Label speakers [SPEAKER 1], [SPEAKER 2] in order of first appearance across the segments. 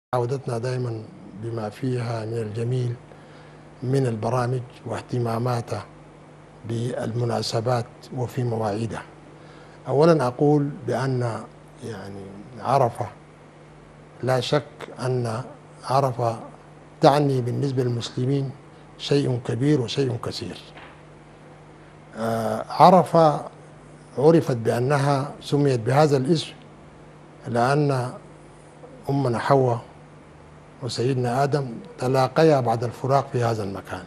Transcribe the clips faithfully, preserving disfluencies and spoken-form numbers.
[SPEAKER 1] عودتنا دائما بما فيها من الجميل من البرامج واهتماماتها بالمناسبات وفي مواعيدها. أولا أقول بأن يعني عرفة لا شك أن عرفة تعني بالنسبة للمسلمين شيء كبير وشيء كثير. عرفة عرفت بأنها سميت بهذا الاسم لأن أمنا حواء وسيدنا آدم تلاقيا بعد الفراق في هذا المكان،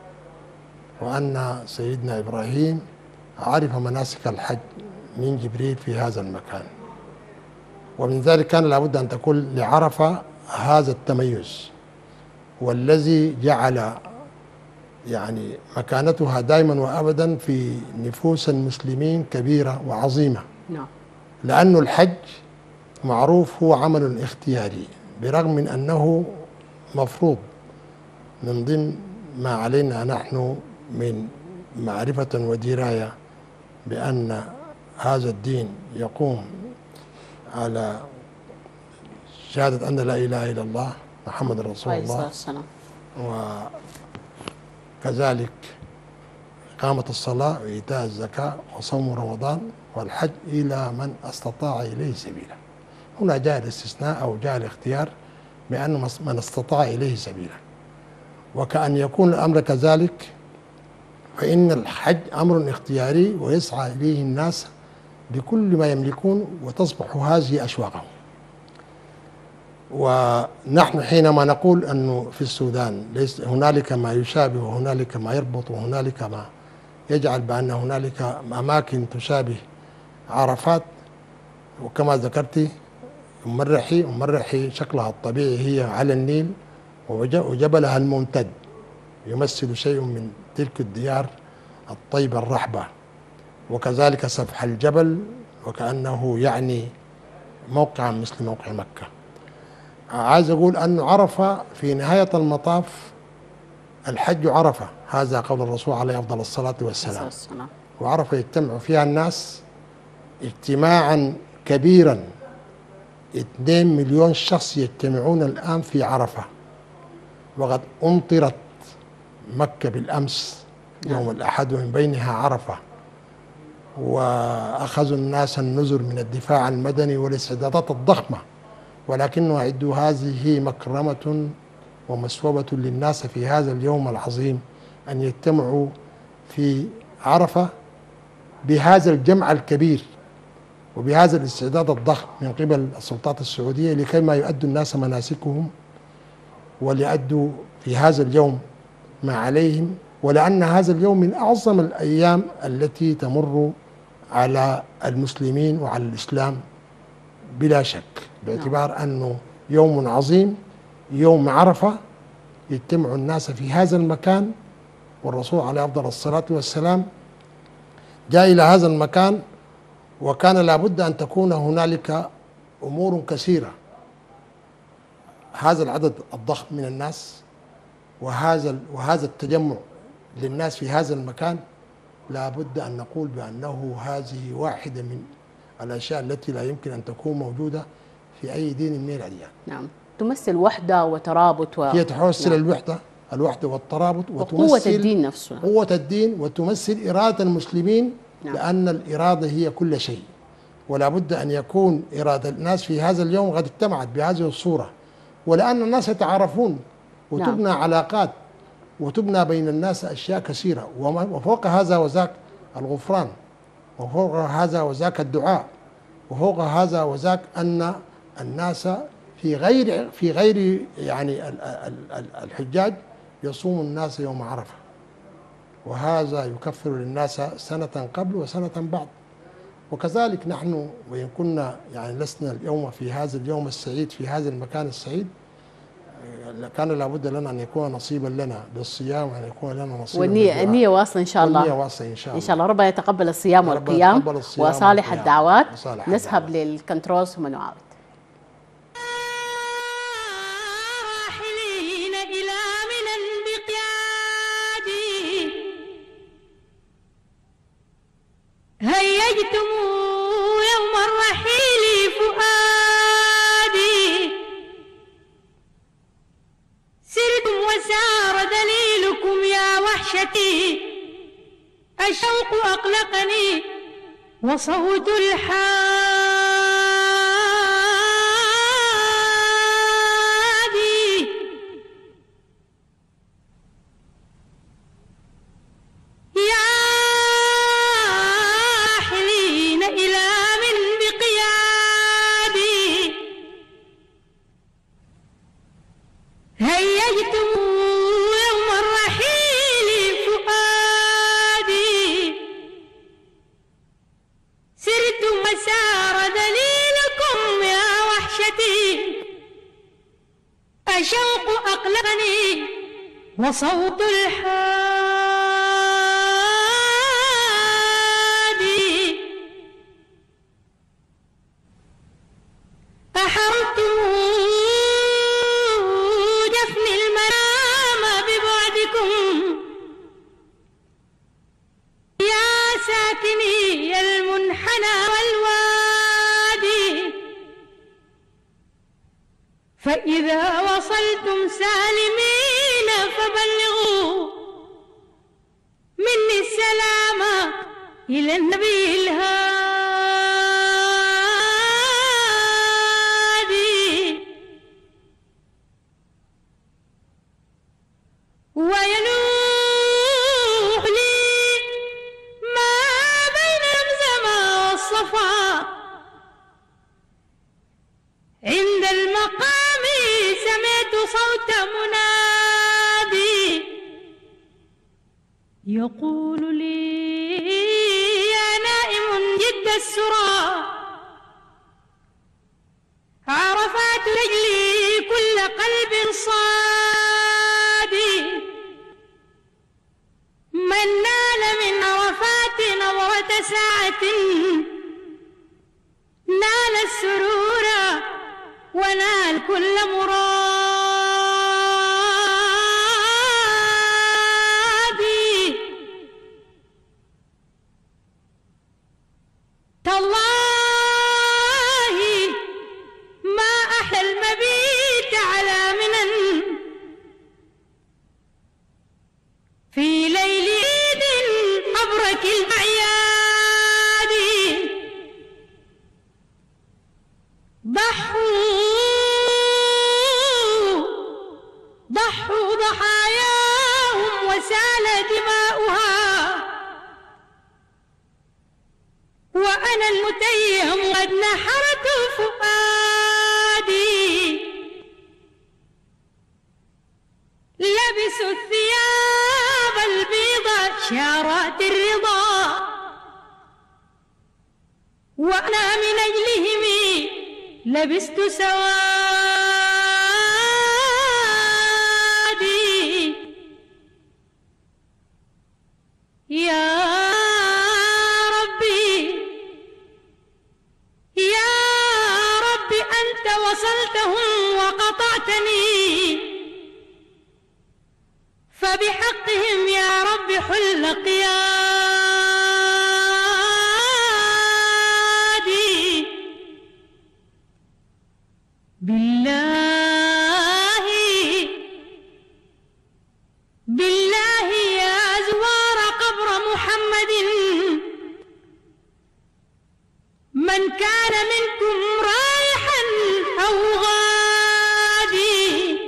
[SPEAKER 1] وأن سيدنا إبراهيم عرف مناسك الحج من جبريل في هذا المكان، ومن ذلك كان لابد أن تكون لعرفة هذا التميز، والذي جعل يعني مكانتها دائما وأبدا في نفوس المسلمين كبيرة وعظيمة.
[SPEAKER 2] نعم.
[SPEAKER 1] لأن الحج معروف هو عمل اختياري، برغم من أنه مفروض من ضمن ما علينا نحن من معرفة ودراية بأن هذا الدين يقوم على شهادة أن لا إله إلا الله محمد رسول الله، وكذلك إقامة الصلاة وإيتاء الزكاة وصوم رمضان والحج إلى من استطاع إليه سبيلا. هنا جاء الاستثناء أو جاء الاختيار بأن من استطاع إليه سبيلا، وكأن يكون الأمر كذلك، فإن الحج أمر اختياري ويسعى إليه الناس بكل ما يملكون وتصبح هذه أشواقهم. ونحن حينما نقول أنه في السودان ليس هنالك ما يشابه وهنالك ما يربط وهنالك ما يجعل بأن هنالك أماكن تشابه عرفات، وكما ذكرت أم الرحي أم الرحي شكلها الطبيعي هي على النيل وجبلها الممتد يمثل شيء من تلك الديار الطيبة الرحبة، وكذلك سفح الجبل وكأنه يعني موقعا مثل موقع مكة. عايز أقول أن عرفة في نهاية المطاف الحج عرفة، هذا قول الرسول عليه أفضل الصلاة والسلام. وعرفة يجتمع فيها الناس اجتماعا كبيرا، اثنين مليون شخص يجتمعون الآن في عرفة، وقد أمطرت مكة بالأمس يوم الأحد ومن بينها عرفة، وأخذوا الناس النذر من الدفاع المدني والاستعدادات الضخمة، ولكن أعدوا هذه مكرمة ومثوبة للناس في هذا اليوم العظيم أن يجتمعوا في عرفة بهذا الجمع الكبير وبهذا الاستعداد الضخم من قبل السلطات السعودية لكي ما يؤدوا الناس مناسكهم وليؤدوا في هذا اليوم ما عليهم، ولأن هذا اليوم من أعظم الأيام التي تمر على المسلمين وعلى الإسلام بلا شك، باعتبار أنه يوم عظيم، يوم عرفة يجتمع الناس في هذا المكان، والرسول عليه أفضل الصلاة والسلام جاء إلى هذا المكان وكان لابد أن تكون هنالك أمور كثيرة. هذا العدد الضخم من الناس وهذا وهذا التجمع للناس في هذا المكان لابد أن نقول بأنه هذه واحدة من الأشياء التي لا يمكن أن تكون موجودة في أي دين من الأديان.
[SPEAKER 2] نعم، تمثل وحدة وترابط و...
[SPEAKER 1] هي تمثل نعم. الوحدة الوحدة والترابط
[SPEAKER 2] وتمثل قوة الدين نفسه،
[SPEAKER 1] قوة الدين، وتمثل إرادة المسلمين. نعم. لأن الإرادة هي كل شيء، ولا بد أن يكون إرادة الناس في هذا اليوم قد اجتمعت بهذه الصورة، ولأن الناس يتعارفون وتبنى نعم. علاقات وتبنى بين الناس أشياء كثيرة، وفوق هذا وذاك الغفران، وفوق هذا وذاك الدعاء، وفوق هذا وذاك أن الناس في غير في غير يعني الحجاج يصوم الناس يوم عرفة، وهذا يكفر للناس سنة قبل وسنة بعد. وكذلك نحن وإن كنا يعني لسنا اليوم في هذا اليوم السعيد في هذا المكان السعيد، كان لابد لنا أن يكون نصيبا لنا بالصيام وأن يكون لنا نصيبا
[SPEAKER 2] والنية النية واصلة إن شاء الله.
[SPEAKER 1] والنية واصلة إن شاء الله.
[SPEAKER 2] إن شاء الله ربنا يتقبل الصيام والقيام وصالح الدعوات. نذهب للكنترول ثم نعاود.
[SPEAKER 3] هيجتم يوم الرحيل فؤادي وحشتي الشوق أقلقني وصوت الحادي يا حلين إلى من بقيادي هيجتم يوم الرحيل فؤادي سرت مسار دليلكم يا وحشتي الشوق أقلقني وصوت الحادي أحرمتم جفن المنام ببعدكم يا ساكني المنحنى والوادي فإذا وصلتم سالمين فبلغوا مني السلام إلى النبي الهادي وينوح لي ما بين زمزم والصفا عند المقام سمعت صوت منادي يقول لي يا نائم جد السرى عرفات رجلي كل قلب صادي من نال من عرفات نظرة ساعة نال السرور ونال كل مرادي تالله ما أحلى المبيت على منن في ليل عيد أبرك الأعياد ضحوا ضحوا ضحاياهم وسال دماؤها وأنا المتيم قد نحرت فؤادي لبسوا الثياب البيضاء شارات الرضا وأنا من أجلهم لبست سوادي يا ربي يا ربي أنت وصلتهم وقطعتني فبحقهم يا رب حل قيادي بالله بالله يا زوار قبر محمد من كان منكم رايحا أو غادي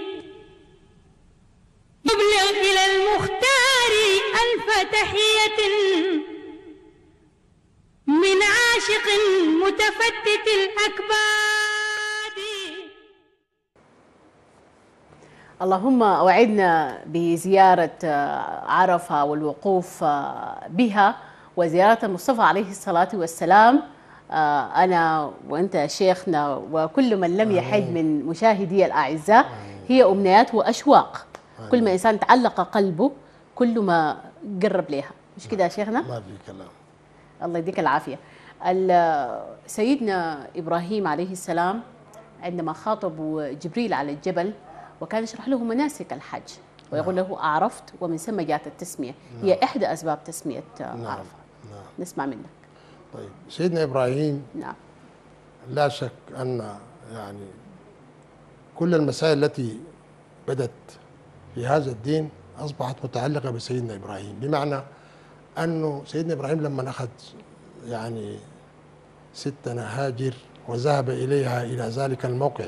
[SPEAKER 3] يبلغ إلى المختار ألف تحية من عاشق متفتت الأكباد.
[SPEAKER 2] اللهم أوعدنا بزيارة عرفة والوقوف بها وزيارة المصطفى عليه الصلاة والسلام. أنا وأنت شيخنا وكل من لم يحج من مشاهدي الأعزاء هي أمنيات وأشواق. كل ما إنسان تعلق قلبه كل ما قرب لها، مش كده يا شيخنا؟
[SPEAKER 1] ما في كلام.
[SPEAKER 2] الله يديك العافية. سيدنا إبراهيم عليه السلام عندما خاطبوا جبريل على الجبل وكان يشرح له مناسك الحج ويقول له أعرفت، ومن ثم جاءت التسمية. نعم. هي إحدى أسباب تسمية نعم. عرفة. نعم. نسمع منك.
[SPEAKER 1] طيب سيدنا إبراهيم
[SPEAKER 2] نعم
[SPEAKER 1] لا شك أن يعني كل المسائل التي بدت في هذا الدين أصبحت متعلقة بسيدنا إبراهيم، بمعنى أنه سيدنا إبراهيم لما أخذ يعني ستنا هاجر وذهب إليها إلى ذلك الموقع،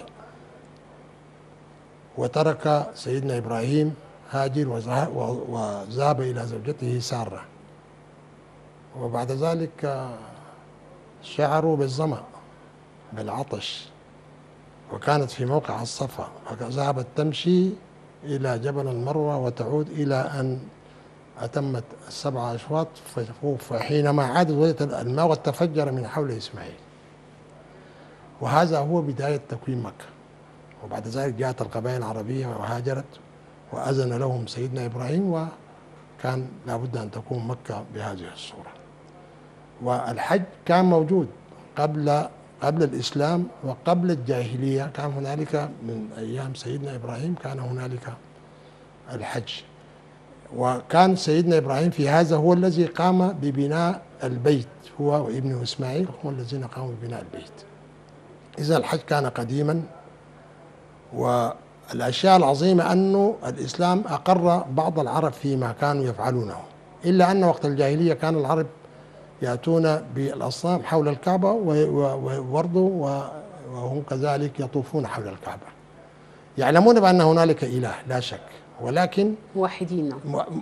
[SPEAKER 1] وترك سيدنا إبراهيم هاجر وذهب إلى زوجته سارة، وبعد ذلك شعروا بالظمأ بالعطش، وكانت في موقع الصفا، فذهبت تمشي إلى جبل المروة وتعود إلى أن أتمت السبع أشواط، فحينما عادت وجدت الماء تفجر من حول إسماعيل. وهذا هو بداية تكوين مكة. وبعد ذلك جاءت القبائل العربية وهاجرت وأذن لهم سيدنا إبراهيم، وكان لابد أن تكون مكة بهذه الصورة. والحج كان موجود قبل قبل الإسلام وقبل الجاهلية، كان هنالك من أيام سيدنا إبراهيم كان هنالك الحج. وكان سيدنا إبراهيم في هذا هو الذي قام ببناء البيت، هو وابنه إسماعيل هم الذين قاموا ببناء البيت. إذا الحج كان قديما. والأشياء العظيمة أنه الإسلام أقر بعض العرب فيما كانوا يفعلونه، إلا أن وقت الجاهلية كان العرب يأتون بالأصنام حول الكعبة وبرضه وهم كذلك يطوفون حول الكعبة، يعلمون بأن هنالك إله لا شك، ولكن
[SPEAKER 2] موحدين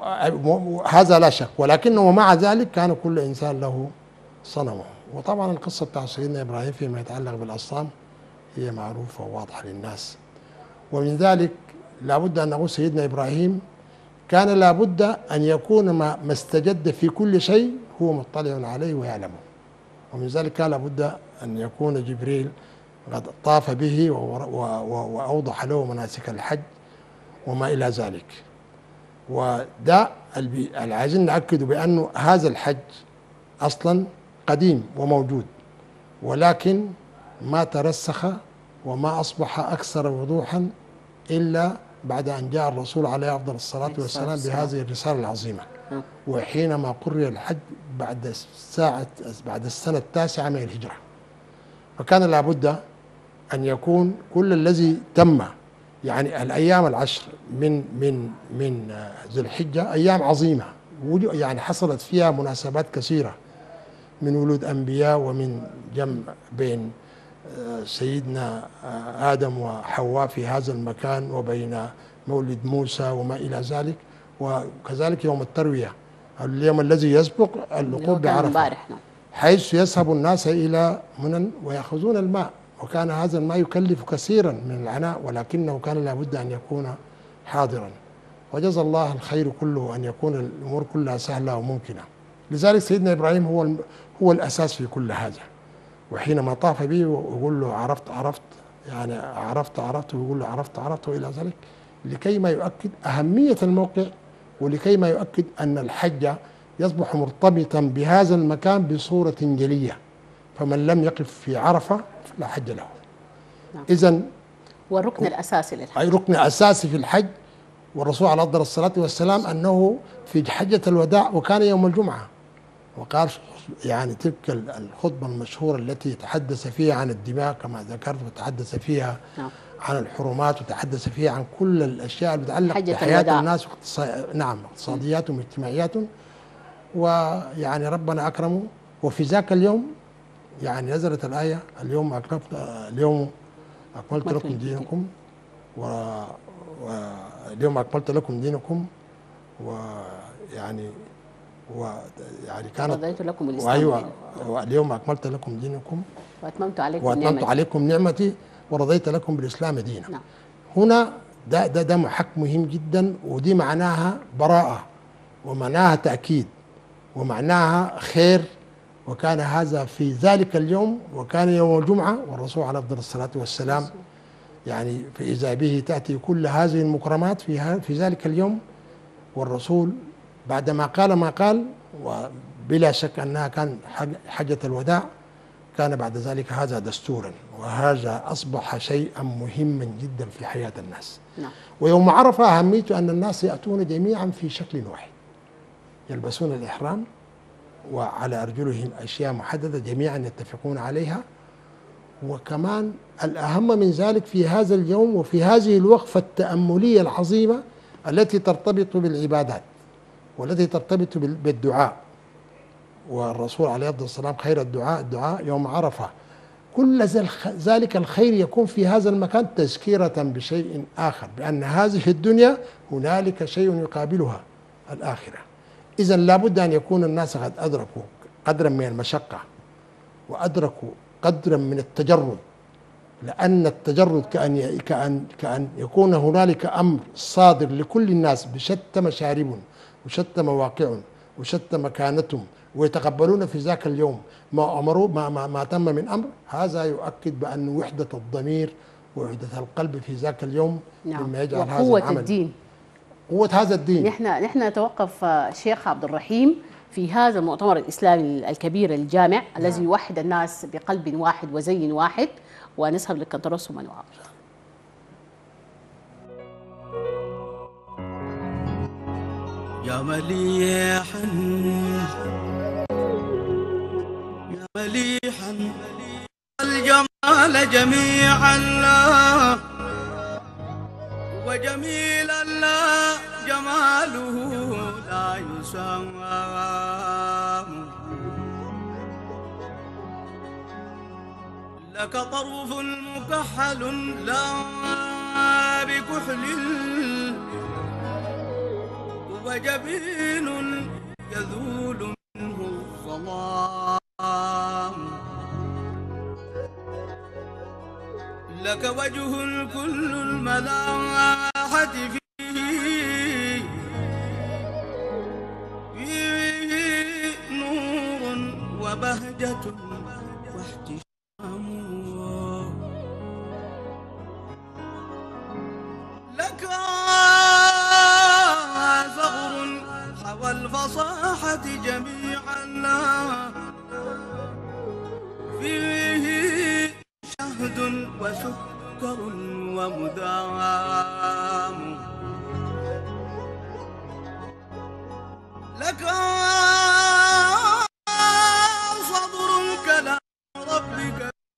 [SPEAKER 1] هذا لا شك، ولكنه مع ذلك كان كل إنسان له صنمه. وطبعا القصة بتاع سيدنا إبراهيم فيما يتعلق بالأصنام هي معروفة وواضحة للناس. ومن ذلك لابد أن نقول سيدنا إبراهيم كان لابد أن يكون ما استجد في كل شيء هو مطلع عليه ويعلمه، ومن ذلك كان لابد أن يكون جبريل قد طاف به وأوضح له مناسك الحج وما إلى ذلك. وده اللي عايزين نأكد بأنه هذا الحج أصلا قديم وموجود، ولكن ما ترسخ وما أصبح أكثر وضوحا إلا بعد أن جاء الرسول عليه أفضل الصلاة والسلام بهذه الرسالة العظيمة، وحينما قرر الحج بعد الساعة بعد السنة التاسعة من الهجرة. فكان لابد أن يكون كل الذي تم، يعني الأيام العشر من من من ذي الحجة أيام عظيمة، يعني حصلت فيها مناسبات كثيرة من ولود أنبياء ومن جمع بين سيدنا آدم وحواء في هذا المكان، وبين مولد موسى وما إلى ذلك، وكذلك يوم التروية اليوم الذي يسبق الوقوف بعرفة، حيث يذهب الناس إلى منى ويأخذون الماء، وكان هذا الماء يكلف كثيرا من العناء، ولكنه كان لابد أن يكون حاضرا. وجزى الله الخير كله أن يكون الأمور كلها سهلة وممكنة. لذلك سيدنا إبراهيم هو هو الأساس في كل هذا. وحينما طاف به ويقول له عرفت عرفت يعني عرفت عرفت ويقول له عرفت عرفت وإلى ذلك، لكي ما يؤكد أهمية الموقع، ولكي ما يؤكد أن الحج يصبح مرتبطا بهذا المكان بصورة جلية، فمن لم يقف في عرفة فلا حج له.
[SPEAKER 2] نعم.
[SPEAKER 1] إذن
[SPEAKER 2] والركن الأساسي للحج،
[SPEAKER 1] أي ركن أساسي في الحج. والرسول عليه أفضل الصلاة والسلام أنه في حجة الوداع وكان يوم الجمعة، وقال يعني تلك الخطبة المشهورة التي تحدث فيها عن الدماء كما ذكرت، وتحدث فيها
[SPEAKER 2] نعم.
[SPEAKER 1] عن الحرمات، وتحدث فيها عن كل الأشياء المتعلقة بحياة
[SPEAKER 2] الوداع.
[SPEAKER 1] الناس واقتصاد نعم اقتصادياتهم واجتماعياتهم. ويعني ربنا أكرمه، وفي ذاك اليوم يعني نزلت الآية اليوم أكملت اليوم أكملت لكم دينكم واليوم أكملت لكم دينكم، ويعني ويعني كانت
[SPEAKER 2] رضيت لكم الإسلام
[SPEAKER 1] أيوة واليوم أكملت لكم دينكم
[SPEAKER 2] وأتممت عليكم
[SPEAKER 1] وأتممت
[SPEAKER 2] نعمتي
[SPEAKER 1] عليكم نعمتي ورضيت لكم بالإسلام دينا.
[SPEAKER 2] نعم.
[SPEAKER 1] هنا ده ده ده حق مهم جدا، ودي معناها براءة، ومعناها تأكيد، ومعناها خير. وكان هذا في ذلك اليوم، وكان يوم الجمعة، والرسول عليه أفضل الصلاة والسلام يعني فإذا به تأتي كل هذه المكرمات في في ذلك اليوم. والرسول بعدما قال ما قال، وبلا شك أنها كان حجة الوداع، كان بعد ذلك هذا دستورا، وهذا أصبح شيئا مهما جدا في حياة الناس.
[SPEAKER 2] نعم.
[SPEAKER 1] ويوم عرفة أهميته أن الناس يأتون جميعا في شكل واحد، يلبسون الإحرام وعلى أرجلهم أشياء محددة جميعا يتفقون عليها. وكمان الأهم من ذلك في هذا اليوم وفي هذه الوقفة التأملية العظيمة التي ترتبط بالعبادات والتي ترتبط بالدعاء، والرسول عليه الصلاة والسلام خير الدعاء الدعاء يوم عرفة. كل ذلك الخير يكون في هذا المكان تذكيرة بشيء آخر، بأن هذه الدنيا هنالك شيء يقابلها الآخرة. إذا لابد أن يكون الناس قد أدركوا قدرا من المشقة وأدركوا قدرا من التجرد، لأن التجرد كأن كأن كأن يكون هنالك أمر صادر لكل الناس بشتى مشارب وشتى مواقع وشتى مكانتهم، ويتقبلون في ذاك اليوم ما أمروا ما, ما, ما تم من أمر. هذا يؤكد بأن وحدة الضمير ووحدة القلب في ذاك اليوم
[SPEAKER 2] نعم.
[SPEAKER 1] مما يجعل هذا
[SPEAKER 2] وقوة
[SPEAKER 1] العمل
[SPEAKER 2] الدين،
[SPEAKER 1] قوة هذا الدين.
[SPEAKER 2] نحن نحن نتوقف شيخ عبد الرحيم في هذا المؤتمر الإسلامي الكبير الجامع نعم. الذي يوحد الناس بقلب واحد وزي واحد، ونسهب للكنترول ونواصل.
[SPEAKER 4] يا مليحا يا مليحا الجمال جميعا لا وجميلا لا جماله لا يسام، لك طرف مكحل لا بكحل وجبين يذول منه الظلام، لك وجه كل الملاحة فيه فيه نور وبهجة واحتشام، لك والفصاحة جميعا فيه شهد وسكر ومدام، لك صدر كلام ربك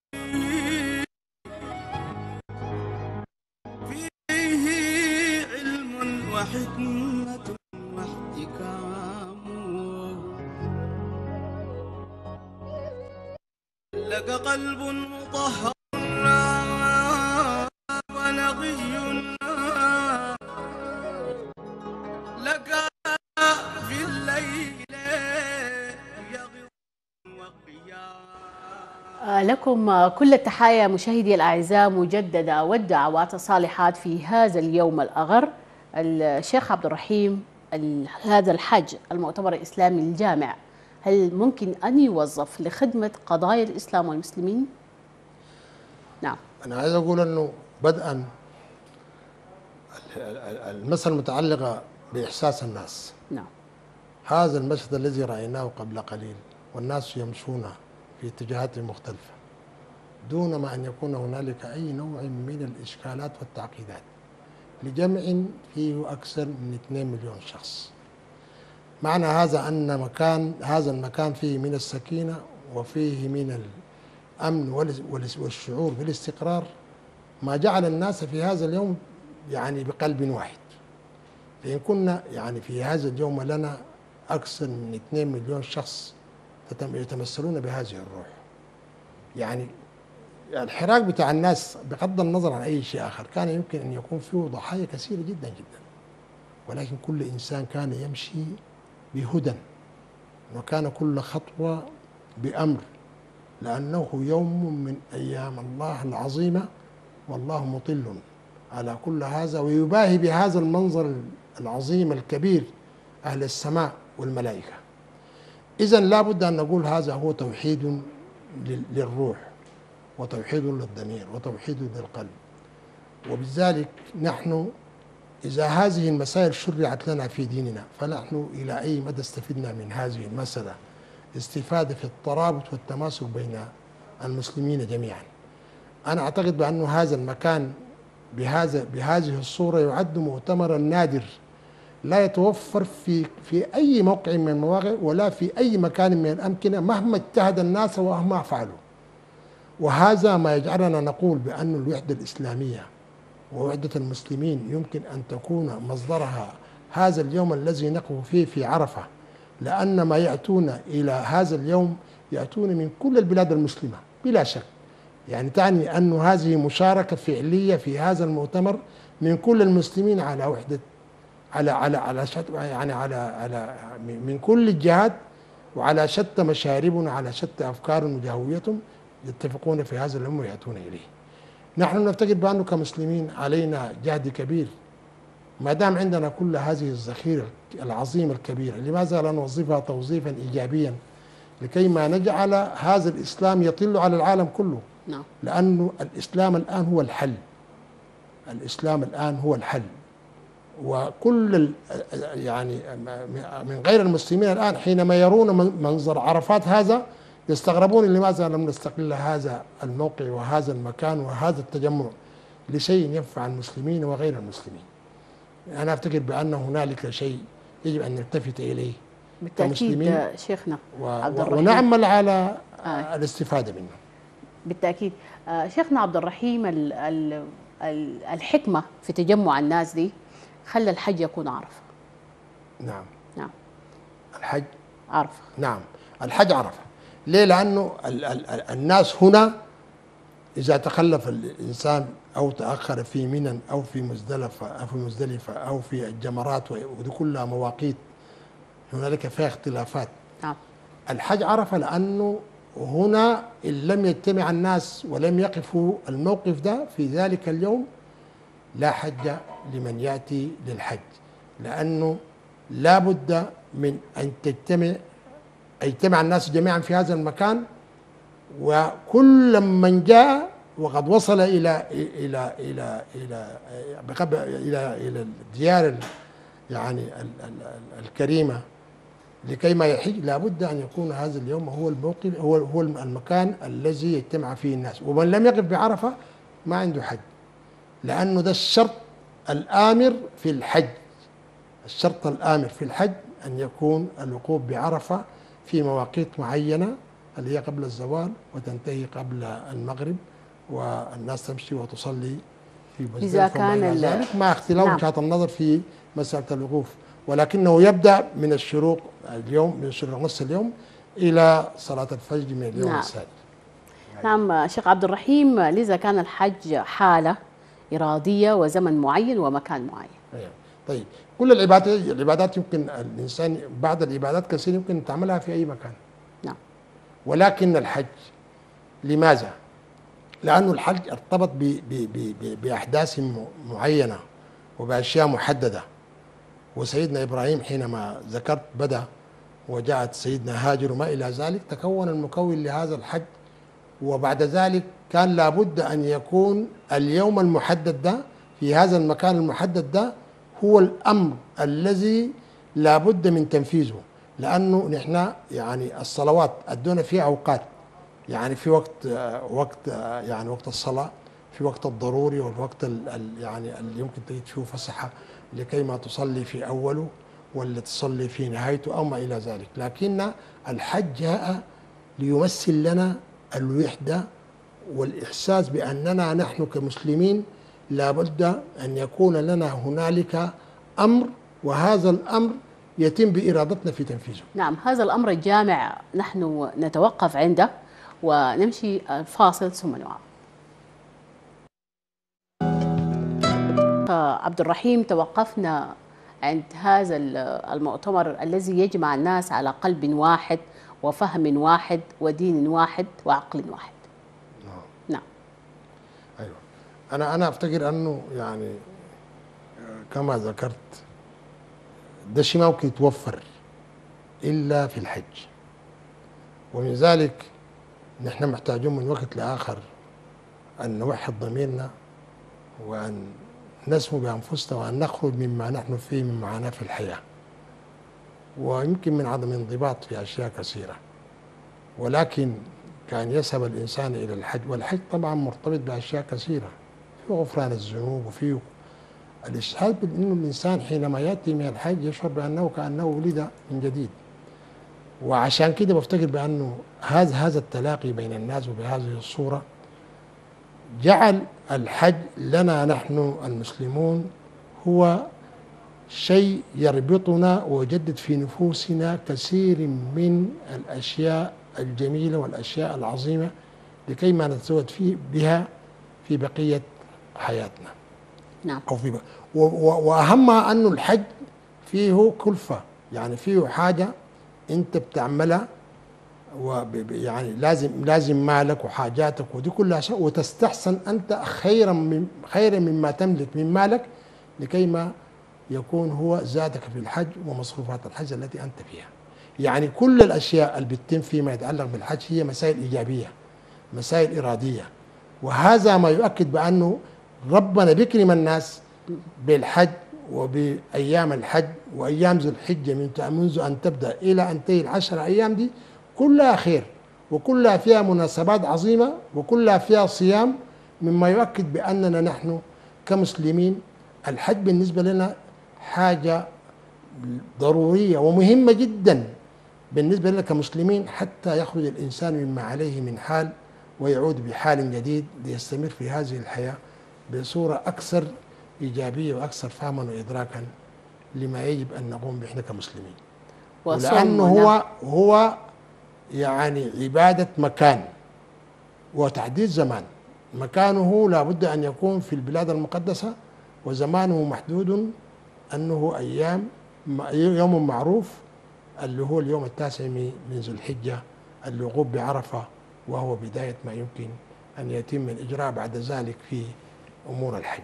[SPEAKER 4] فيه فيه علم وحكمة لك قلب مطهر ونقي لك في الليل يغض وقيام.
[SPEAKER 2] لكم كل التحايا مشاهدي الأعزاء مجددة والدعوات الصالحات في هذا اليوم الأغر. الشيخ عبد الرحيم، هذا الحج المؤتمر الإسلامي الجامع هل ممكن أن يوظف لخدمة قضايا الإسلام والمسلمين؟ نعم.
[SPEAKER 1] أنا عايز أقول أنه بدءا المسألة المتعلقة بإحساس الناس.
[SPEAKER 2] نعم.
[SPEAKER 1] هذا المشهد الذي رأيناه قبل قليل والناس يمشون في اتجاهات مختلفة دون ما أن يكون هنالك أي نوع من الإشكالات والتعقيدات، لجمع فيه أكثر من اثنين مليون شخص. معنى هذا أن مكان هذا المكان فيه من السكينة وفيه من الأمن والشعور بالاستقرار ما جعل الناس في هذا اليوم يعني بقلب واحد. فإن كنا يعني في هذا اليوم لنا أكثر من اثنين مليون شخص يتمثلون بهذه الروح، يعني الحراك بتاع الناس بغض النظر عن أي شيء آخر كان يمكن أن يكون فيه ضحايا كثيرة جدا جدا، ولكن كل إنسان كان يمشي بهدى وكان كل خطوة بأمر، لأنه يوم من أيام الله العظيمة والله مطل على كل هذا، ويباهي بهذا المنظر العظيم الكبير أهل السماء والملائكة. إذن لا بد أن نقول هذا هو توحيد للروح وتوحيد للضمير وتوحيد للقلب. وبذلك نحن إذا هذه المسائل شرعت لنا في ديننا فنحن إلى أي مدى استفدنا من هذه المسألة استفادة في الترابط والتماسك بين المسلمين جميعا. أنا أعتقد بأن هذا المكان بهذا بهذه الصورة يعد مؤتمرا نادر لا يتوفر في في أي موقع من المواقع ولا في أي مكان من الأمكنة مهما اجتهد الناس ومهما فعلوا. وهذا ما يجعلنا نقول بأن الوحدة الإسلامية ووحدة المسلمين يمكن أن تكون مصدرها هذا اليوم الذي نقف فيه في عرفة، لأن ما يأتون إلى هذا اليوم يأتون من كل البلاد المسلمة بلا شك. يعني تعني أن هذه مشاركة فعلية في هذا المؤتمر من كل المسلمين على وحدة، على على على شتى، يعني على على من كل الجهات، وعلى شتى مشاربنا، على شتى أفكارهم وجهويتهم، يتفقون في هذا الأمر ويأتون إليه. نحن نفتكر بأنه كمسلمين علينا جهد كبير، ما دام عندنا كل هذه الذخيرة العظيمة الكبيرة، لماذا لا نوظفها توظيفا إيجابيا لكي ما نجعل هذا الإسلام يطل على العالم كله؟
[SPEAKER 2] نعم.
[SPEAKER 1] لأنه الإسلام الآن هو الحل، الإسلام الآن هو الحل، وكل يعني من غير المسلمين الآن حينما يرون منظر عرفات هذا يستغربون لماذا لم نستقل هذا الموقع وهذا المكان وهذا التجمع لشيء ينفع المسلمين وغير المسلمين. أنا أفتكر بأن هنالك شيء يجب أن نلتفت إليه
[SPEAKER 2] بالتأكيد شيخنا عبد الرحيم،
[SPEAKER 1] ونعمل على آه. الاستفادة منه.
[SPEAKER 2] بالتأكيد. آه شيخنا عبد الرحيم، ال ال ال الحكمة في تجمع الناس دي خلى الحج يكون عرفة.
[SPEAKER 1] نعم
[SPEAKER 2] نعم
[SPEAKER 1] الحج
[SPEAKER 2] عرفة.
[SPEAKER 1] نعم الحج عرفة. ليه؟ لأنه ال ال الناس هنا إذا تخلف الإنسان أو تأخر في منى أو في مزدلفة أو في مزدلفة أو في الجمرات، ودي كلها مواقيت هنالك فيها اختلافات.
[SPEAKER 2] نعم.
[SPEAKER 1] الحج عرفة لأنه هنا إن لم يجتمع الناس ولم يقفوا الموقف ده في ذلك اليوم لا حج لمن يأتي للحج، لأنه لا بد من أن تجتمع يجتمع الناس جميعا في هذا المكان، وكل من جاء وقد وصل إلى إلى إلى إلى إلى إلى الديار يعني الكريمة لكي ما يحج لابد أن يكون هذا اليوم هو الموقف، هو هو المكان الذي يجتمع فيه الناس. ومن لم يقف بعرفة ما عنده حج، لأنه ده الشرط الآمر في الحج. الشرط الآمر في الحج أن يكون الوقوف بعرفة في مواقيت معينة اللي هي قبل الزوال وتنتهي قبل المغرب، والناس تمشي وتصلي في مزدلفة.
[SPEAKER 2] إذا كان
[SPEAKER 1] ذلك مع اختلاف وجهات نعم. النظر في مسألة الوقوف، ولكنه يبدأ من الشروق اليوم، من شروق نص اليوم إلى صلاة الفجر من اليوم
[SPEAKER 2] نعم.
[SPEAKER 1] الثاني.
[SPEAKER 2] نعم شيخ عبد الرحيم، لذا كان الحج حالة إرادية وزمن معين ومكان معين.
[SPEAKER 1] أيوة. طيب كل العبادات العبادات يمكن الإنسان بعد العبادات كثير يمكن تعملها في أي مكان.
[SPEAKER 2] نعم.
[SPEAKER 1] ولكن الحج لماذا؟ لأنه الحج ارتبط ب ب ب بأحداث معينة وبأشياء محددة. وسيدنا إبراهيم حينما ذكرت بدأ وجاءت سيدنا هاجر وما إلى ذلك، تكون المكون لهذا الحج. وبعد ذلك كان لابد أن يكون اليوم المحدد ده في هذا المكان المحدد ده هو الأمر الذي لابد من تنفيذه، لأنه نحن يعني الصلوات أدونا فيها أوقات، يعني في وقت وقت يعني وقت الصلاة، في وقت الضروري والوقت يعني اللي يمكن تجد فيه فسحة لكي ما تصلي في أوله ولا تصلي في نهايته أو ما إلى ذلك. لكن الحج جاء ليمثل لنا الوحدة والإحساس بأننا نحن كمسلمين لابد أن يكون لنا هنالك أمر، وهذا الأمر يتم بإرادتنا في تنفيذه.
[SPEAKER 2] نعم، هذا الأمر الجامع نحن نتوقف عنده ونمشي الفاصل ثم نعود. عبد الرحيم، توقفنا عند هذا المؤتمر الذي يجمع الناس على قلب واحد وفهم واحد ودين واحد وعقل واحد.
[SPEAKER 1] نعم.
[SPEAKER 2] نعم.
[SPEAKER 1] أيوة. أنا أنا أفتكر أنه يعني كما ذكرت ده شيء ما ممكن يتوفر إلا في الحج، ومن ذلك نحن محتاجون من وقت لآخر أن نوحد ضميرنا وأن نسمو بأنفسنا وأن نخرج مما نحن فيه من معاناة في الحياة، ويمكن من عدم انضباط في أشياء كثيرة، ولكن كان يذهب الإنسان إلى الحج، والحج طبعا مرتبط بأشياء كثيرة، في غفران الذنوب وفي الإشهاد بأنه الإنسان حينما يأتي من الحج يشعر بأنه كأنه ولد من جديد. وعشان كده بفتكر بأنه هذا هذا التلاقي بين الناس وبهذه الصورة جعل الحج لنا نحن المسلمون هو شيء يربطنا ويجدد في نفوسنا كثير من الأشياء الجميلة والأشياء العظيمة لكي ما نتزود فيه بها في بقية حياتنا.
[SPEAKER 2] نعم.
[SPEAKER 1] أو في وأهمها أنه الحج فيه كلفة، يعني فيه حاجة أنت بتعملها ويعني لازم لازم مالك وحاجاتك ودي كلها شيء، وتستحسن أنت خيرا من خيرا مما تملك من مالك لكي ما يكون هو زادك في الحج ومصروفات الحج التي أنت فيها. يعني كل الأشياء اللي بتتم فيما يتعلق بالحج هي مسائل إيجابية، مسائل إرادية، وهذا ما يؤكد بأنه ربنا بيكرم الناس بالحج وبأيام الحج وأيام ذو الحجة منذ أن تبدأ إلى أن تنتهي العشر أيام دي كلها خير وكلها فيها مناسبات عظيمة وكلها فيها صيام، مما يؤكد بأننا نحن كمسلمين الحج بالنسبة لنا حاجة ضرورية ومهمة جدا بالنسبة لنا كمسلمين، حتى يخرج الإنسان مما عليه من حال ويعود بحال جديد ليستمر في هذه الحياة بصورة أكثر إيجابية وأكثر فهما وإدراكا لما يجب أن نقوم به إحنا كمسلمين. ولأنه هو هو يعني عبادة مكان وتحديد زمان. مكانه لابد أن يكون في البلاد المقدسة وزمانه محدود، أنه أيام يوم معروف اللي هو اليوم التاسع من ذو الحجة الوقوف بعرفة، وهو بداية ما يمكن أن يتم الإجراء بعد ذلك في أمور الحج.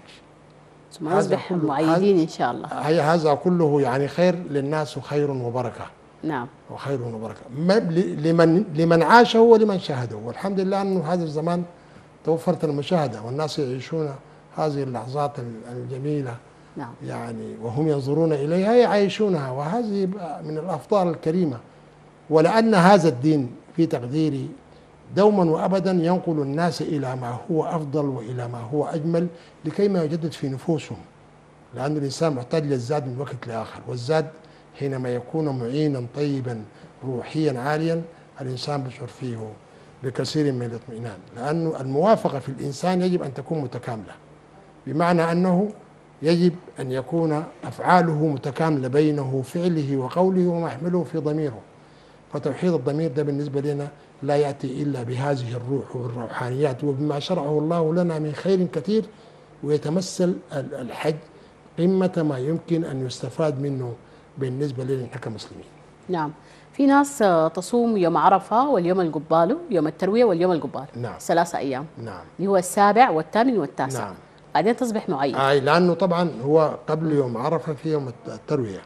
[SPEAKER 2] ثم نصبح معيدين إن شاء الله.
[SPEAKER 1] هذا كله يعني خير للناس وخير وبركة.
[SPEAKER 2] نعم.
[SPEAKER 1] وخير وبركة لمن لمن عاشه ولمن شاهده، والحمد لله أنه هذا الزمان توفرت المشاهدة والناس يعيشون هذه اللحظات الجميلة.
[SPEAKER 2] نعم.
[SPEAKER 1] يعني وهم ينظرون إليها يعيشونها، وهذه من الأفضال الكريمة. ولأن هذا الدين في تقديري دوما وأبدا ينقل الناس إلى ما هو أفضل وإلى ما هو أجمل لكي ما يجدد في نفوسهم، لأن الإنسان محتاج للزاد من وقت لآخر، والزاد حينما يكون معينا طيبا روحيا عاليا الإنسان بيشعر فيه بكثير من الاطمئنان، لأن الموافقة في الإنسان يجب أن تكون متكاملة، بمعنى أنه يجب أن يكون أفعاله متكاملة بينه فعله وقوله وما يحمله في ضميره. فتوحيد الضمير ده بالنسبة لنا لا يأتي إلا بهذه الروح والروحانيات وبما شرعه الله لنا من خير كثير، ويتمثل الحج قمة ما يمكن أن يستفاد منه بالنسبة لنا كمسلمين.
[SPEAKER 2] نعم. في ناس تصوم يوم عرفة واليوم القبالو، يوم التروية واليوم القبال.
[SPEAKER 1] نعم.
[SPEAKER 2] ثلاثة أيام.
[SPEAKER 1] نعم.
[SPEAKER 2] اللي هو السابع والثامن والتاسع.
[SPEAKER 1] نعم.
[SPEAKER 2] بعدين تصبح معيد.
[SPEAKER 1] آه لأنه طبعا هو قبل يوم عرفة في يوم التروية،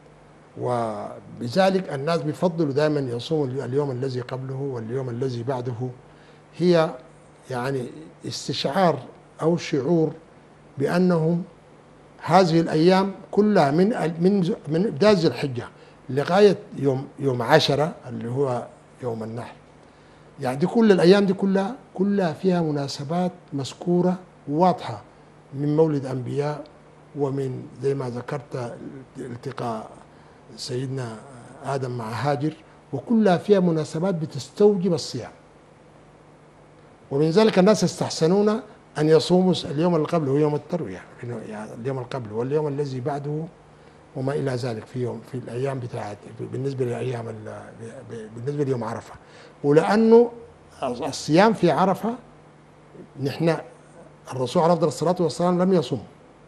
[SPEAKER 1] وبذلك الناس بيفضلوا دائما يصوموا اليوم الذي قبله واليوم الذي بعده. هي يعني استشعار أو شعور بأنهم هذه الأيام كلها من من من بداية ذي الحجة لغاية يوم يوم عشرة اللي هو يوم النحر، يعني دي كل الأيام دي كلها كلها فيها مناسبات مذكورة واضحة من مولد أنبياء، ومن زي ما ذكرت التقاء سيدنا آدم مع هاجر، وكلها فيها مناسبات بتستوجب الصيام. ومن ذلك الناس يستحسنون أن يصوموا اليوم اللي قبله يوم التروية، يعني اليوم اللي قبله واليوم الذي بعده وما إلى ذلك في يوم في الأيام بتاعت بالنسبة لأيام بالنسبة ليوم عرفة. ولأنه الصيام في عرفة نحن الرسول عليه أفضل الصلاة والسلام لم يصوم،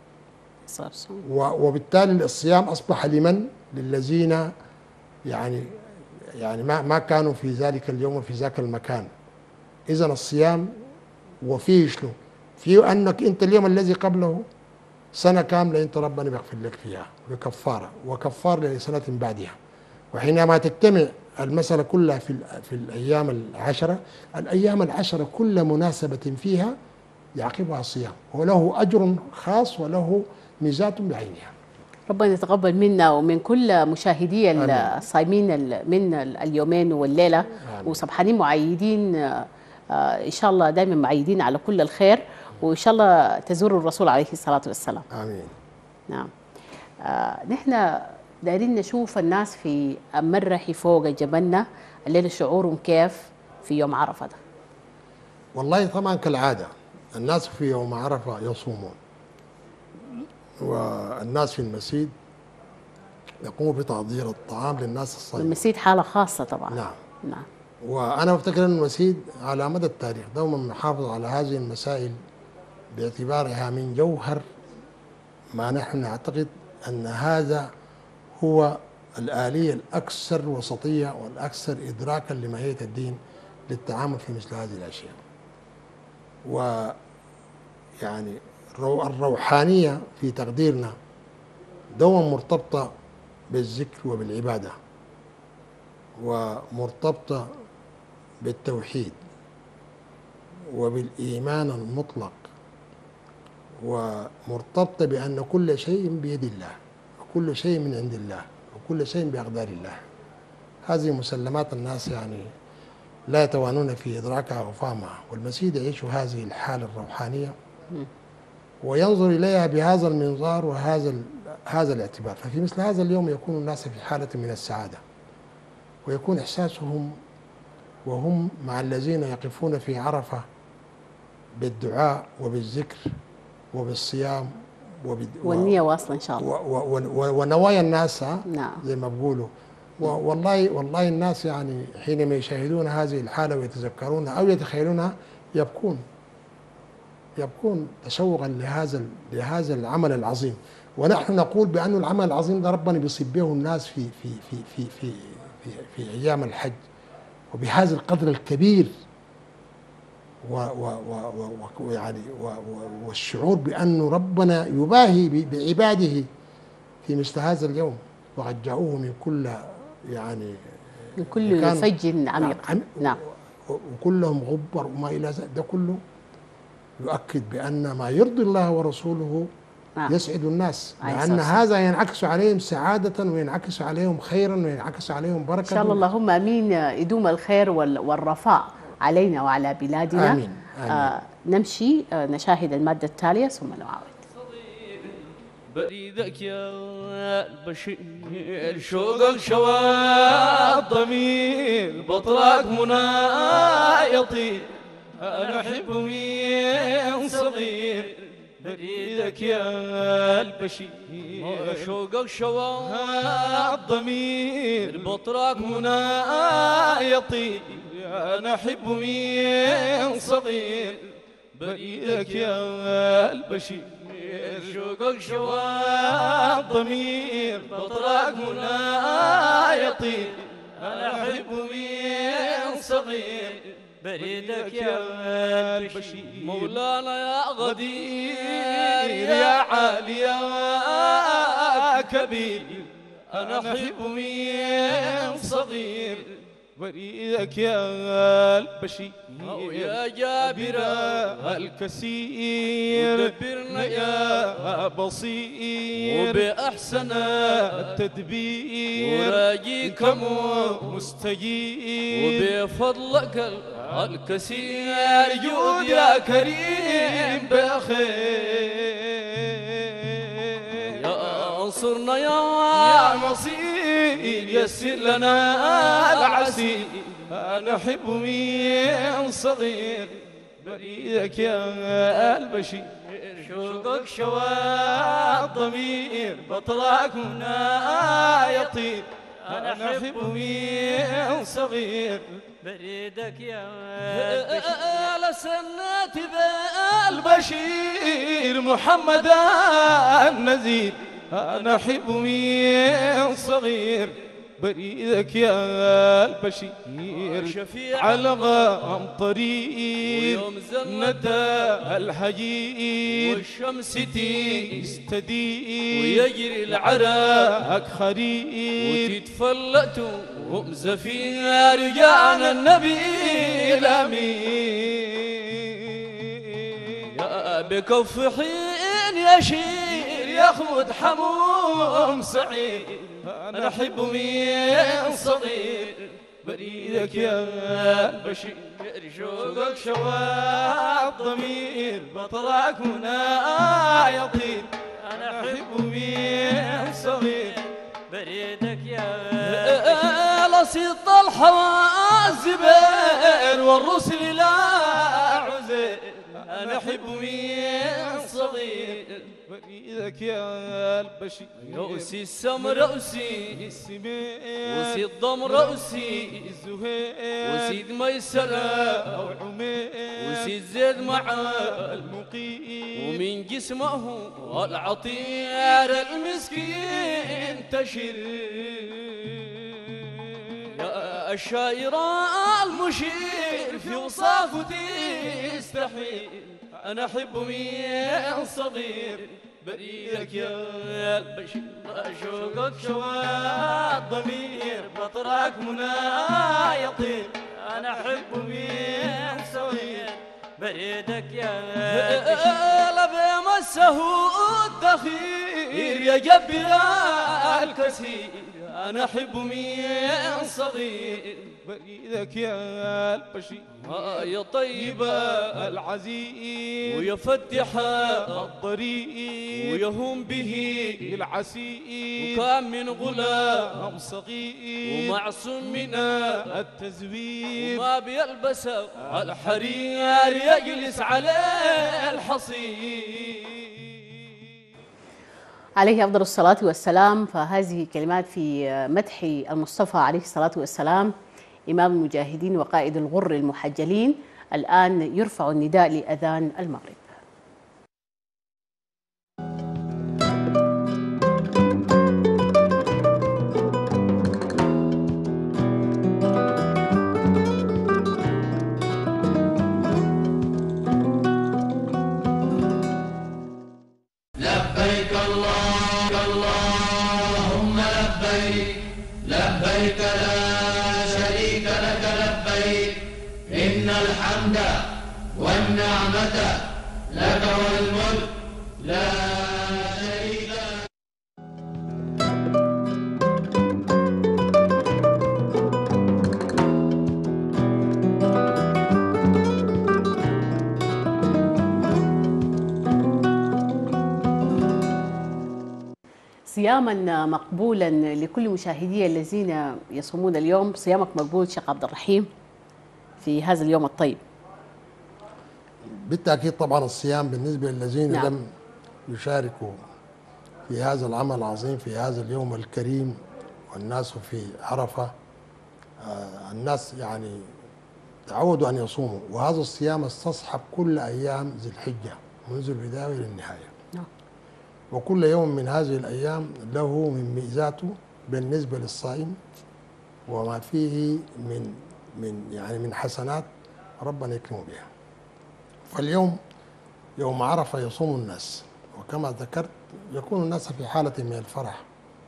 [SPEAKER 1] وبالتالي الصيام أصبح لمن؟ للذين يعني يعني ما ما كانوا في ذلك اليوم وفي ذاك المكان. إذا الصيام وفيه شنو؟ فيه أنك أنت اليوم الذي قبله سنة كاملة أنت ربنا بيغفر لك فيها بكفارة، وكفار لسنة بعدها. وحينما تجتمع المسألة كلها في في الأيام العشرة، الأيام العشرة كل مناسبة فيها يعقبها الصيام، وله أجر خاص وله ميزات بعينها.
[SPEAKER 2] ربنا يتقبل منا ومن كل مشاهدي الصايمين من اليومين والليلة وصبحانين معيدين، إن شاء الله دائما معيدين على كل الخير، وإن شاء الله تزوروا الرسول عليه الصلاة والسلام.
[SPEAKER 1] آمين.
[SPEAKER 2] نعم. آه نحن دايرين نشوف الناس في مرحي فوق جبلنا الليلة شعورهم كيف في يوم عرفة ده.
[SPEAKER 1] والله طبعا كالعادة الناس في يوم عرفة يصومون، والناس في المسجد يقوموا بتحضير الطعام للناس الصائمين.
[SPEAKER 2] المسجد حالة خاصة طبعا.
[SPEAKER 1] نعم.
[SPEAKER 2] نعم.
[SPEAKER 1] وأنا أفتكر أن المسجد على مدى التاريخ دوما محافظ على هذه المسائل باعتبارها من جوهر ما نحن نعتقد أن هذا هو الآلية الأكثر وسطية والأكثر إدراكا لماهية الدين للتعامل في مثل هذه الأشياء. ويعني الروحانية في تقديرنا دوما مرتبطة بالذكر وبالعبادة، ومرتبطة بالتوحيد وبالإيمان المطلق، ومرتبطة بأن كل شيء بيد الله وكل شيء من عند الله وكل شيء بأقدار الله. هذه مسلمات الناس يعني لا يتوانون في إدراكها وفهمها، والمسيح يعيش هذه الحالة الروحانية وينظر إليها بهذا المنظار وهذا هذا الاعتبار. ففي مثل هذا اليوم يكون الناس في حالة من السعادة، ويكون إحساسهم وهم مع الذين يقفون في عرفة بالدعاء وبالذكر وبالصيام وبال...
[SPEAKER 2] والنية واصلة إن شاء الله،
[SPEAKER 1] و... و... و... ونوايا الناس
[SPEAKER 2] نعم
[SPEAKER 1] زي ما بقولوا. والله والله الناس يعني حينما يشاهدون هذه الحالة ويتذكرونها أو يتخيلونها يبكون يبكون تشوقا لهذا لهذا العمل العظيم. ونحن نقول بأن العمل العظيم ده ربنا بيصيب به الناس في في في في في في, في أيام الحج وبهذا القدر الكبير، ويعني والشعور بأن ربنا يباهي بعباده في مثل هذا اليوم، وقد جاءوه من كل يعني
[SPEAKER 2] من كل فج عميق. نعم.
[SPEAKER 1] وكلهم غبر وما إلى ذلك، ده كله يؤكد بأن ما يرضي الله ورسوله نعم. يسعد الناس، لأن هذا ينعكس عليهم سعادة وينعكس عليهم خيرا وينعكس عليهم بركة.
[SPEAKER 2] إن شاء الله اللهم آمين. يدوم الخير والرفاء علينا وعلى بلادنا. آمين. آمين. آه نمشي آه نشاهد المادة التالية ثم نعاود.
[SPEAKER 4] بريدك يا البشير شوقك شوى الضمير بطرك منى يطير أنا أحب من صغير. بريدك يا البشير شوقك شوى الضمير بطرك منى يطير أنا أحب من صغير. بريدك يا البشير شوقك شوى الضمير بطرك منى يطير أنا أحب من صغير. بريدك يا البشير مولانا يا غدير يا عالي يا كبير أنا أحب من صغير. بريدك يا البشير يا جابر الكثير دبرنا يا بصير وبأحسن التدبير وراجيك مستجير وبفضلك الكثير جود يا كريم بخير. يا انصرنا يا مصير يسر لنا العسير أنا أحب من صغير. بريدك يا البشير شوقك شوى الضمير بطرك منى يطير أنا أحب من صغير. بريدك يا البشير لسنات بالبشير محمد النذير أنا أحب من صغير. بريدك يا البشير شفيع على غام طريق ندى الحجير والشمس تستدير ويجري العراك خرير وتتفلت ومزفير رجعنا النبي الأمين. يا بكف حين يشير ياخذ حموم سعير أنا أحب من صغير. بريدك يا البشير شوقك شوى الضمير بطرك منى يطير أنا أحب من صغير. بريدك يا لصيد طلحة والزبير والرسل لا عزير أنا أحب من صغير بريدك يا البشير رأسي السم رأسي وسي الضم رأسي وسيد ميسرة وسيد زيد مع المقيم ومن جسمه العطير المسكين تشير يا الشاعر المشير في وصافه تستحيل أنا أحب من صغير بريدك يا البشير أشوقك شوى الضمير بطرك منا يطير أنا أحب من صغير بريدك يا البشير لبي مسه الدخير يا جبل الكسير أنا أحب من صغير بريدك يا البشير يا طيبة العزيز ويا فتح الطريق ويهم به العسير وكان من غلام صغير ومعصوم من التزوير وما بيلبس الحرير يجلس عليه الحصير
[SPEAKER 2] عليه أفضل الصلاة والسلام. فهذه كلمات في مدح المصطفى عليه الصلاة والسلام إمام المجاهدين وقائد الغر المحجلين. الآن يرفع النداء لأذان المغرب.
[SPEAKER 5] لبيك الله اللهم لبيك لبيك لا شريك لك لبيك إن الحمد والنعمة لك والملك لا شريك لك.
[SPEAKER 2] صياما مقبولا لكل مشاهدي الذين يصومون اليوم. صيامك مقبول شيخ عبد الرحيم في هذا اليوم الطيب.
[SPEAKER 1] بالتأكيد طبعا الصيام بالنسبة للذين
[SPEAKER 2] نعم.
[SPEAKER 1] لم يشاركوا في هذا العمل العظيم في هذا اليوم الكريم والناس في عرفة، آه الناس يعني تعودوا أن يصوموا، وهذا الصيام استصحب كل أيام ذي الحجة منذ البداية إلى النهاية.
[SPEAKER 2] نعم.
[SPEAKER 1] وكل يوم من هذه الأيام له من ميزاته بالنسبة للصائم وما فيه من من يعني من حسنات ربنا يكرمه بها. فاليوم يوم عرفة يصوم الناس، وكما ذكرت يكون الناس في حالة من الفرح،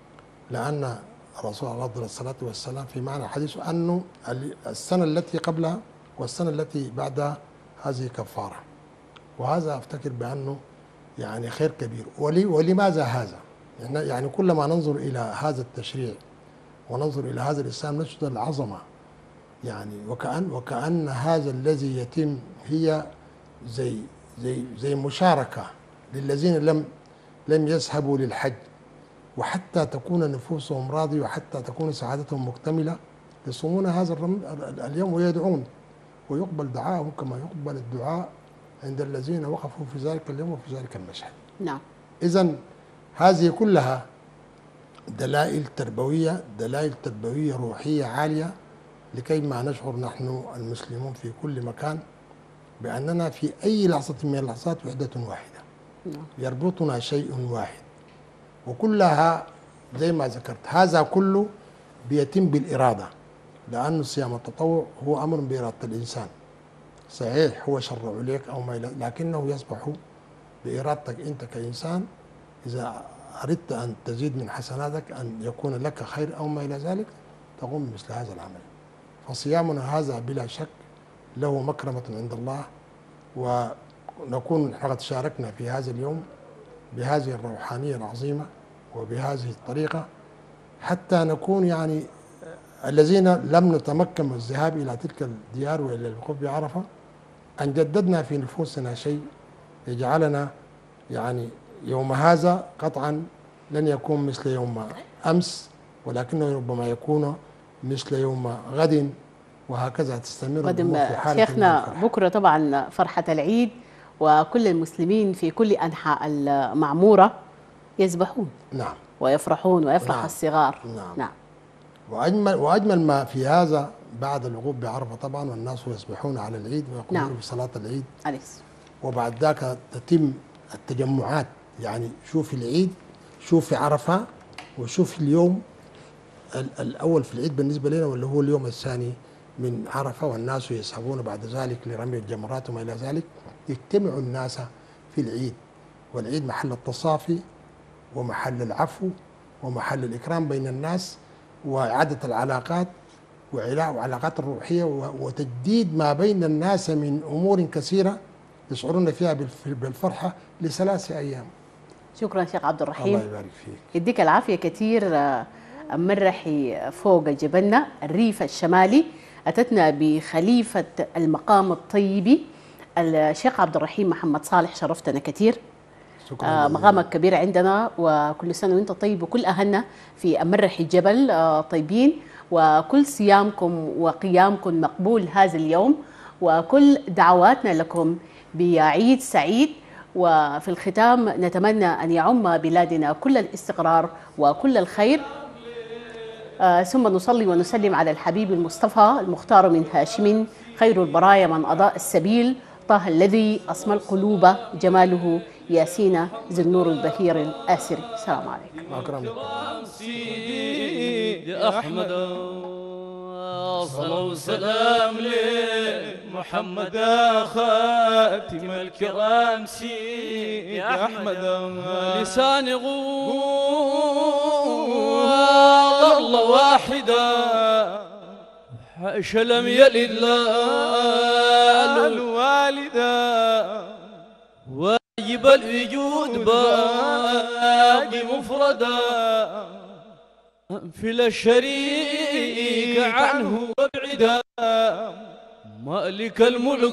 [SPEAKER 1] لأن الرسول عليه الصلاة والسلام في معنى حديثه أنه السنة التي قبلها والسنة التي بعدها هذه كفارة، وهذا أفتكر بأنه يعني خير كبير. ولي ولماذا هذا؟ يعني كلما ننظر إلى هذا التشريع وننظر إلى هذا الإسلام نجد العظمة، يعني وكأن وكأن هذا الذي يتم هي زي زي زي مشاركة للذين لم لم يذهبوا للحج، وحتى تكون نفوسهم راضية وحتى تكون سعادتهم مكتملة يصومون هذا اليوم ويدعون، ويقبل دعاءهم كما يقبل الدعاء عند الذين وقفوا في ذلك اليوم وفي ذلك المشهد.
[SPEAKER 2] نعم.
[SPEAKER 1] إذن هذه كلها دلائل تربوية، دلائل تربوية روحية عالية، لكي ما نشعر نحن المسلمون في كل مكان بأننا في أي لحظة من اللحظات وحدة واحدة.
[SPEAKER 2] نعم.
[SPEAKER 1] يربطنا شيء واحد، وكلها زي ما ذكرت هذا كله بيتم بالإرادة، لأن صيام التطوع هو أمر بإرادة الإنسان. صحيح هو شرع لك أو ما إلى، لكنه يصبح بإرادتك أنت كإنسان. إذا أردت أن تزيد من حسناتك أن يكون لك خير أو ما إلى ذلك تقوم بمثل هذا العمل. فصيامنا هذا بلا شك له مكرمة عند الله، ونكون قد شاركنا في هذا اليوم بهذه الروحانية العظيمة وبهذه الطريقة، حتى نكون يعني الذين لم نتمكن من الذهاب إلى تلك الديار وإلى الوقوف بعرفة أن جددنا في نفوسنا شيء يجعلنا يعني يوم هذا قطعا لن يكون مثل يوم أمس، ولكنه ربما يكون مثل يوم غد، وهكذا تستمر
[SPEAKER 2] قدم
[SPEAKER 1] الأمور في حالة
[SPEAKER 2] شيخنا بكرة طبعا فرحة العيد، وكل المسلمين في كل أنحاء المعمورة يسبحون
[SPEAKER 1] نعم
[SPEAKER 2] ويفرحون ويفرح
[SPEAKER 1] نعم.
[SPEAKER 2] الصغار.
[SPEAKER 1] نعم.
[SPEAKER 2] نعم.
[SPEAKER 1] وأجمل وأجمل ما في هذا بعد الوقوف بعرفة طبعا والناس يسبحون على العيد ويقومون
[SPEAKER 2] نعم.
[SPEAKER 1] بصلاة العيد،
[SPEAKER 2] أليس.
[SPEAKER 1] وبعد ذاك تتم التجمعات. يعني شوف العيد، شوف عرفة، وشوف اليوم الأول في العيد بالنسبة لنا واللي هو اليوم الثاني من عرفة، والناس يذهبون بعد ذلك لرمي الجمرات وما إلى ذلك. يجتمع الناس في العيد، والعيد محل التصافي ومحل العفو ومحل الإكرام بين الناس وإعادة العلاقات وعلاقات الروحية وتجديد ما بين الناس من أمور كثيرة يشعرون فيها بالفرحة لثلاث أيام.
[SPEAKER 2] شكرا شيخ عبد الرحيم،
[SPEAKER 1] الله يبارك فيك،
[SPEAKER 2] يديك العافية كثير. مرحي فوق جبلنا الريف الشمالي، أتتنا بخليفة المقام الطيبي الشيخ عبد الرحيم محمد صالح، شرفتنا كثير. آه مقامك كبير عندنا، وكل سنة وانت طيب وكل أهلنا في مرحي الجبل آه طيبين، وكل صيامكم وقيامكم مقبول هذا اليوم، وكل دعواتنا لكم بعيد سعيد. وفي الختام نتمنى أن يعم بلادنا كل الاستقرار وكل الخير. آه ثم نصلي ونسلم على الحبيب المصطفى المختار من هاشم، خير البرايا من أضاء السبيل، طه الذي أصمى القلوب جماله، ياسين ذي النور البهير الآسري. السلام عليكم.
[SPEAKER 1] أكرم
[SPEAKER 4] سيدي أحمد، صلاة وسلام لمحمد خاتم الكرام سيدي أحمد. لسان يقول الله واحدا، حاشا لم يلد لا الوالدا، واجب الوجود باقي مفردا، انفل الشريك عنه وابعدا، مالك الملك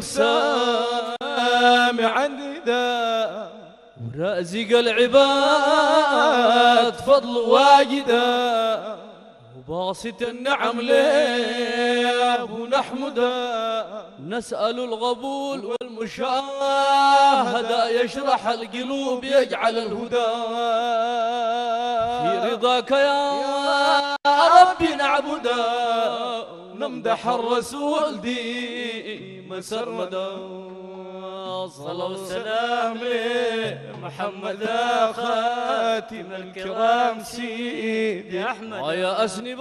[SPEAKER 4] سامع النداء، ورازق العباد فضل واجدا، وباسط النعم ليه ونحمده، نسأل القبول والمشاهدة، يشرح القلوب يجعل الهدى، في رضاك يا ربي نعبده، ونمدح الرسول ديما سرمدا. صلاة والسلام لمحمد خاتم الكرام سيدي أحمد. ويا أسنب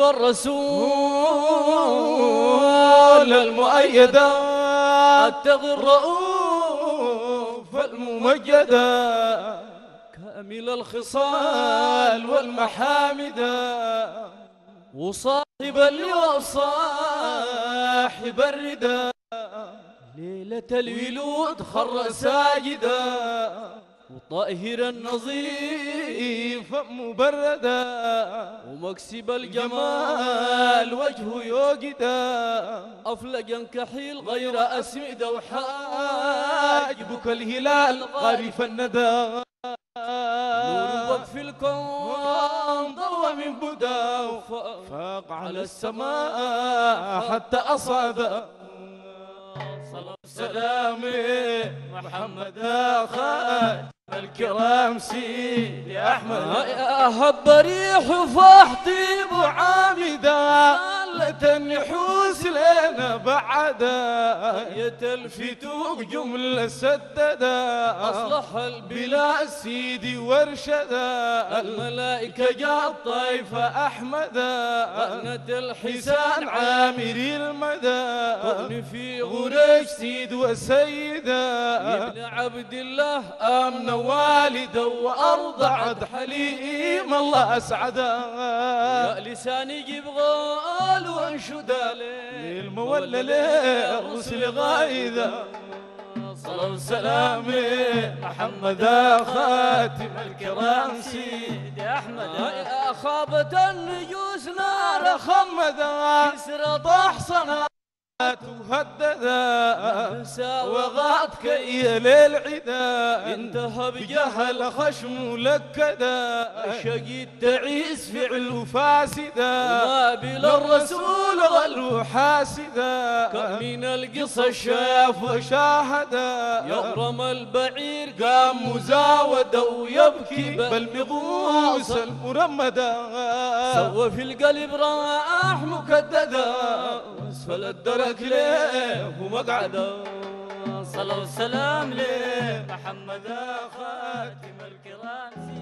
[SPEAKER 4] الرسول المؤيدة، أتغي الرؤوف الممجدة، كامل الخصال والمحامدة، وصاحب اليوم صاحب الردى، ليلة الولود خر ساجدا، وطاهر النظيف مبردا، ومكسب الجمال وجهه يوجدا، أفلجا كحيل غير أسمد وحاجبك الهلال غارف الندى، نور وقف الكون ضوى من بدا، فاق على السماء حتى أصعد. صلاة والسلام محمد خاتم الكرام سيدي أحمد. يا هب ريح فاحطيب عامدا، لة النحوس لنا بعدا، يتلفتوك جملة سددا، أصلح البلاد سيدي وارشدا، الملائكة جاء الطائفة أحمدا، أنت الحسان عامري المدى، قرن في غريش سيد وسيدا، ابن عبد الله آمن والدا، وأرضعت حليم الله أسعدا، يا لساني جيب غال وانشدا للمولى للرسل غايدا. صلاة والسلام محمد خاتم الكرام سيدي أحمد. يا خابت النجوس نار خمدا، كسرى طحصنا تهددا، وغات كي للعدا، انتهى بجهل خشم لكدا، الشقيد تعيس فعل فاسدا ما بلا الرسول غلو حاسدا كم من القصة شاف وشاهدا يغرم البعير قام مزاودا ويبكي بالمغوص المرمدا سوى في القلب راح مكددا واسفل الدرك ليه ومقعدا صلى والسلام ليه محمد خاتم الكرام.